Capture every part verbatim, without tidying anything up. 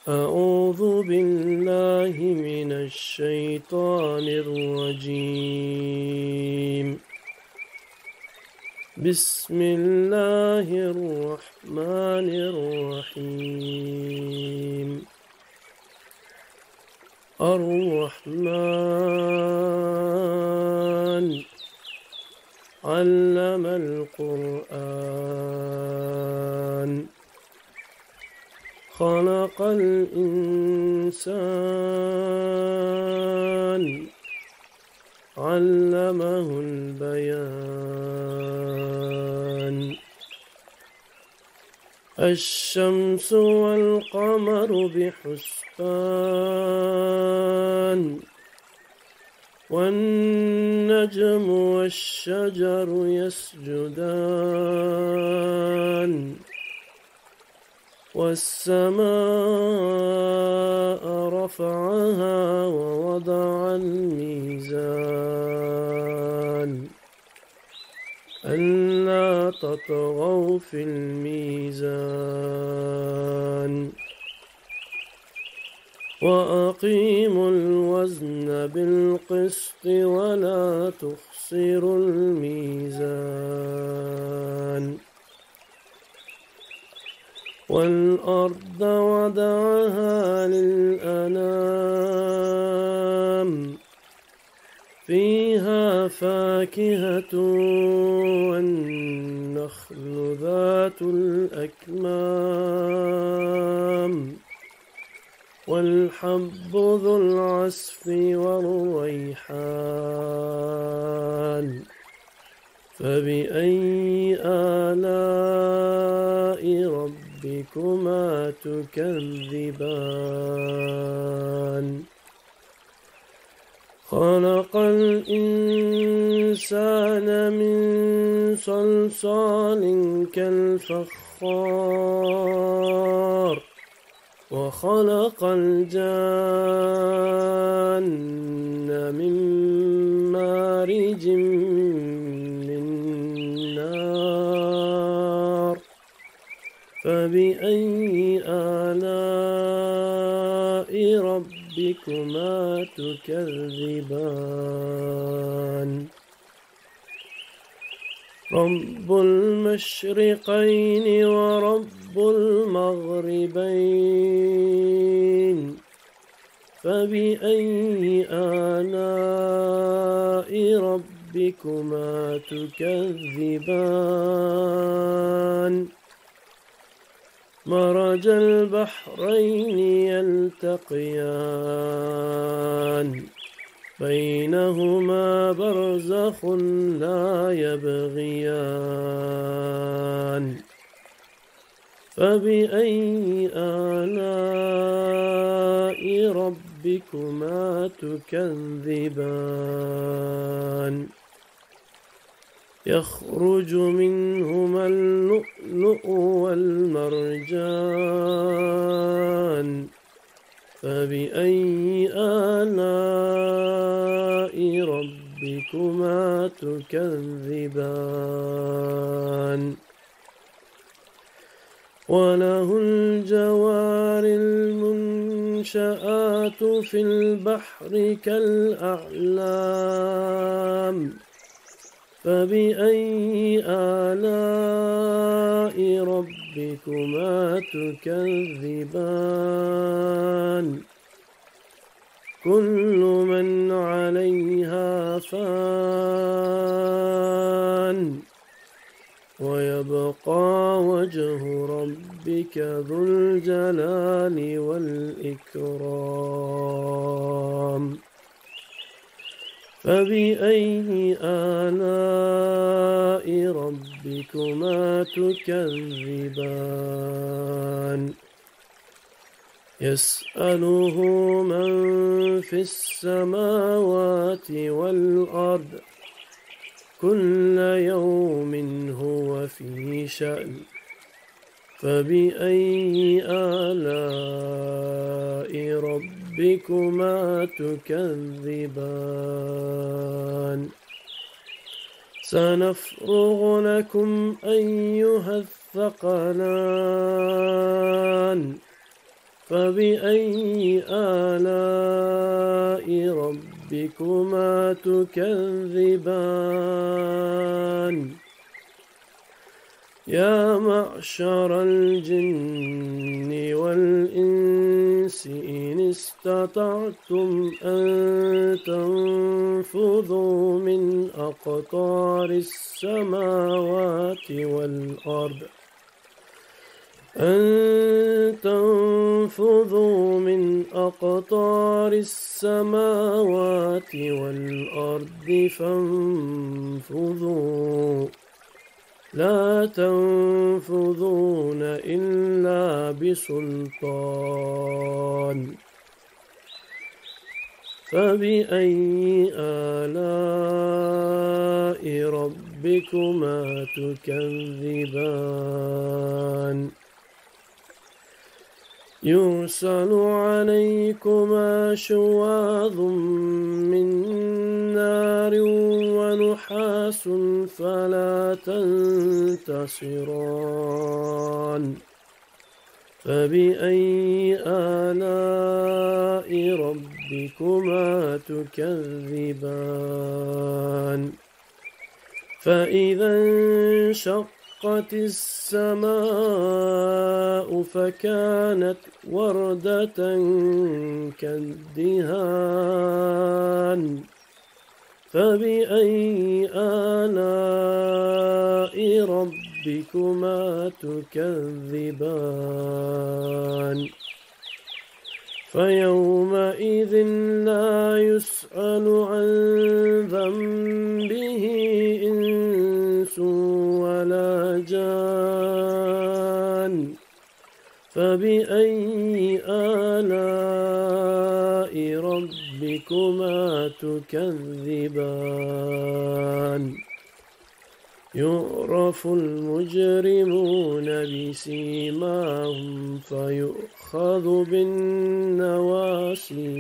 أعوذ بالله من الشيطان الرجيم. بسم الله الرحمن الرحيم. الرحمن علم القرآن خلق الإنسان علمه البيان. الشمس والقمر بحسبان والنجم والشجر يسجدان والسماء رفعها ووضع الميزان ألا تطغوا في الميزان وأقيموا الوزن بالقسط ولا تخسروا الميزان. والأرض وضعها للأنام فيها فاكهة والنخل ذات الأكمام والحب ذو العصف والريحان. فبأي آلاء ربكما تكذبان؟ خلق الإنسان من صلصال كالفخار وخلق الجان من مارج من نار. فبأي آلاء ربكما تكذبان؟ رب المشرقين ورب المغربين. فبأي آلاء ربكما تكذبان؟ مرج البحرين يلتقيان بينهما برزخ لا يبغيان. فبأي آلاء ربكما تكذبان؟ يخرج منهما اللؤلؤ والمرجان. فبأي آلاء ربكما تكذبان؟ وله الجوار المنشآت في البحر كالأعلام. فبأي آلاء ربكما تكذبان؟ كل من عليها فان ويبقى وجه ربك ذو الجلال والإكرام. فبأي آلاء ربكما تكذبان؟ يسأله من في السماوات والأرض كل يوم هو في شأن. فبأي آلاء ربكما تكذبان؟ سنفرغ لكم أيها الثقلان فبأي آلاء ربكما تكذبان يا معشر الجن والإنس إن استطعتم أن تنفذوا من أقطار السماوات والأرض أن تنفذوا من أقطار السماوات والأرض فانفذوا لا تنفذون إلا بسلطان فبأي آلاء ربكما تكذبان يرسل عليكما شواظ من نار ونحاس فلا تنتصران فبأي آلاء ربكما تكذبان فإذا انشقت السماء فكانت وردة كالدهان فبأي آلاء ربكما تكذبان فيومئذ لا يسأل عن ذنبه إنس ولا جان فبأي آلاء ربكما تكذبان يعرف المجرمون بسيماهم فيؤخذ بالنواصي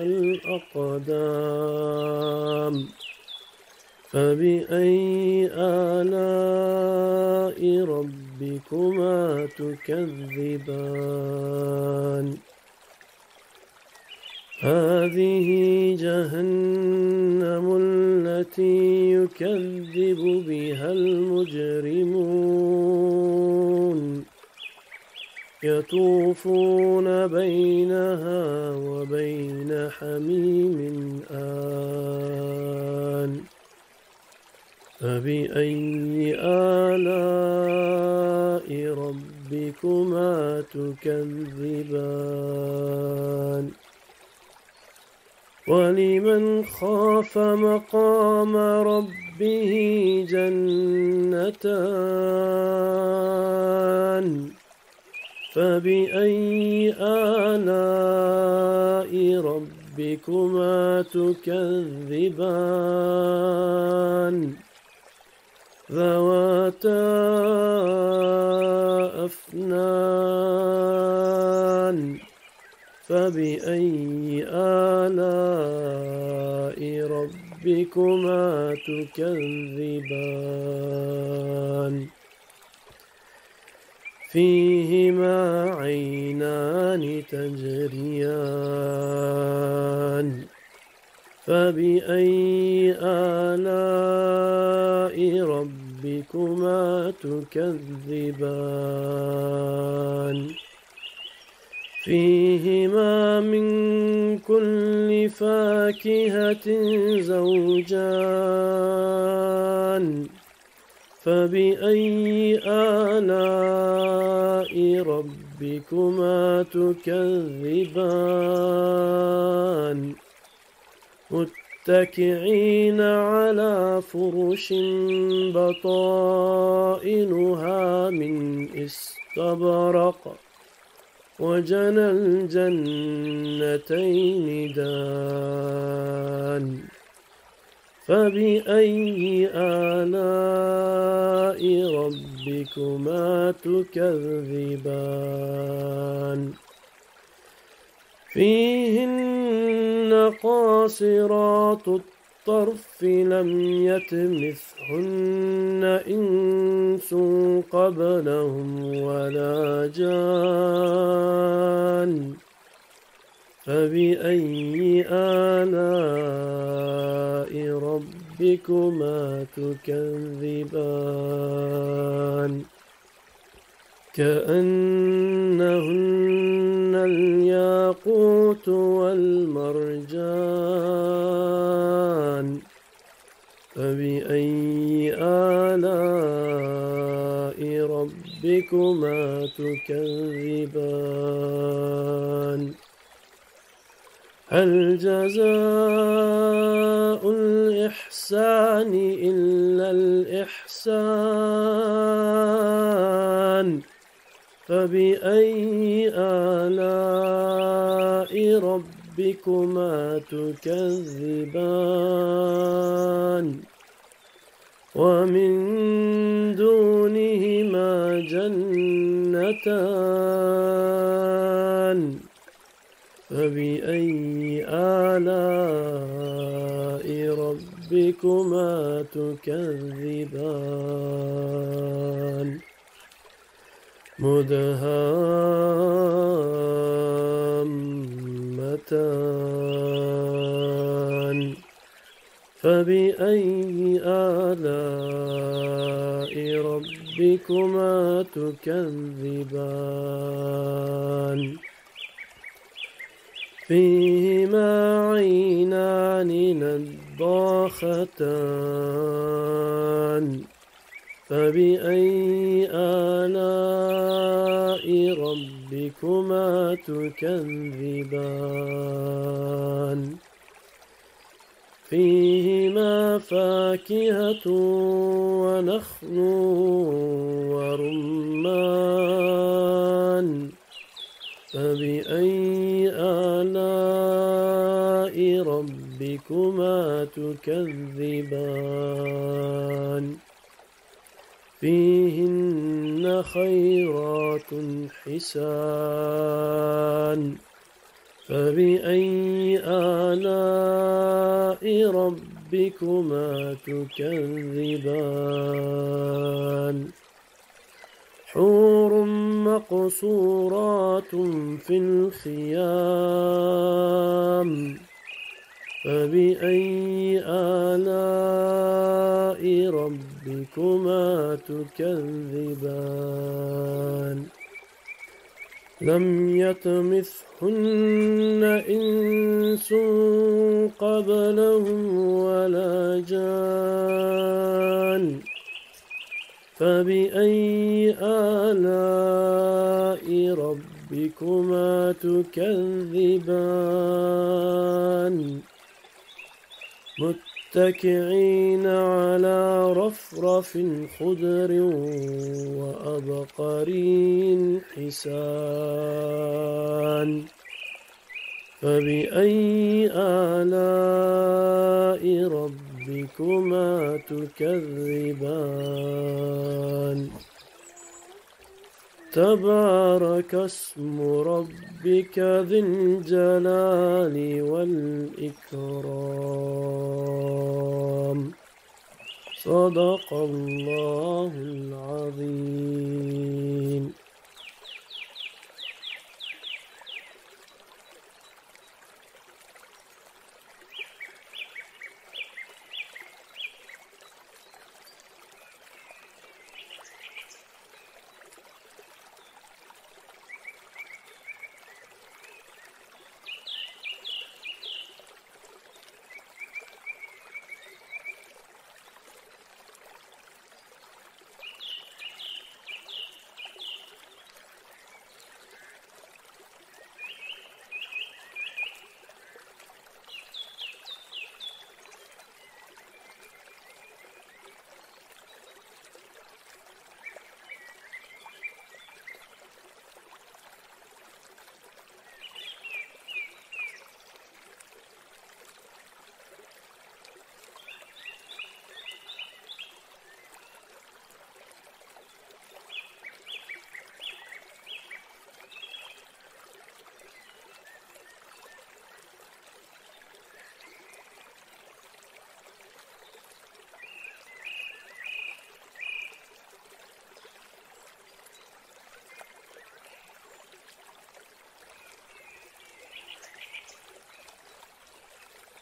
والأقدام فبأي آلاء ربكما تكذبان هذه جهنم التي يكذب بها المجرمون يطوفون بينها وبين حميم آن فبأي آلاء ربكما تكذبان ولمن خاف مقام ربه جنتان فبأي آلاء ربكما تكذبان ذواتا أفنان فبأي آلاء ربكما تكذبان فيهما عينان تجريان فبأي آلاء ربكما تكذبان فيهما من كل فاكهة زوجان فبأي آلاء ربكما تكذبان متكئين على فرش بطائنها من استبرق وجنى الجنتين دان فبأي آلاء ربكما تكذبان فيهن قاصرات الطرف لم يطمثهن إنس قبلهم ولا جان فبأي آلاء ربكما تكذبان كأنهن الياقوت والمرجان فبأي آلاء ربكما تكذبان هل جزاء الإحسان إلا الإحسان فبأي آلاء ربكما تكذبان ومن دونهما جنتان فبأي آلاء ربكما تكذبان مدهامتان فبأي آلاء ربكما تكذبان فيهما عينان نضاختان فبأي آلاء ربكما تكذبان فيهما فاكهة ونخل ورمان فبأي آلاء ربكما تكذبان فيهن خيرات حسان فبأي آلاء ربكما تكذبان حور مقصورات في الخيام فبأي آلاء ربكما تكذبان لم يطمثهن إنس قبلهم ولا جان فبأي آلاء ربكما تكذبان متكئين على رفرف خضر وأبقرين حسان فبأي آلاء ربكما تكذبان تبارك اسم ربك ذي الجلال والإكرام صدق الله العظيم.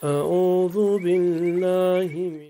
أعوذ بالله من